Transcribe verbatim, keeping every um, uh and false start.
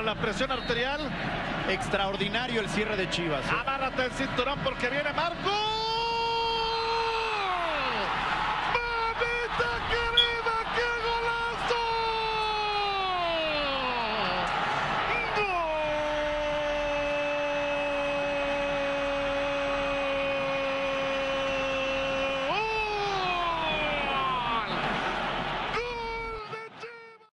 la presión arterial. Extraordinario el cierre de Chivas, ¿eh? Amárrate el cinturón porque viene Marcos.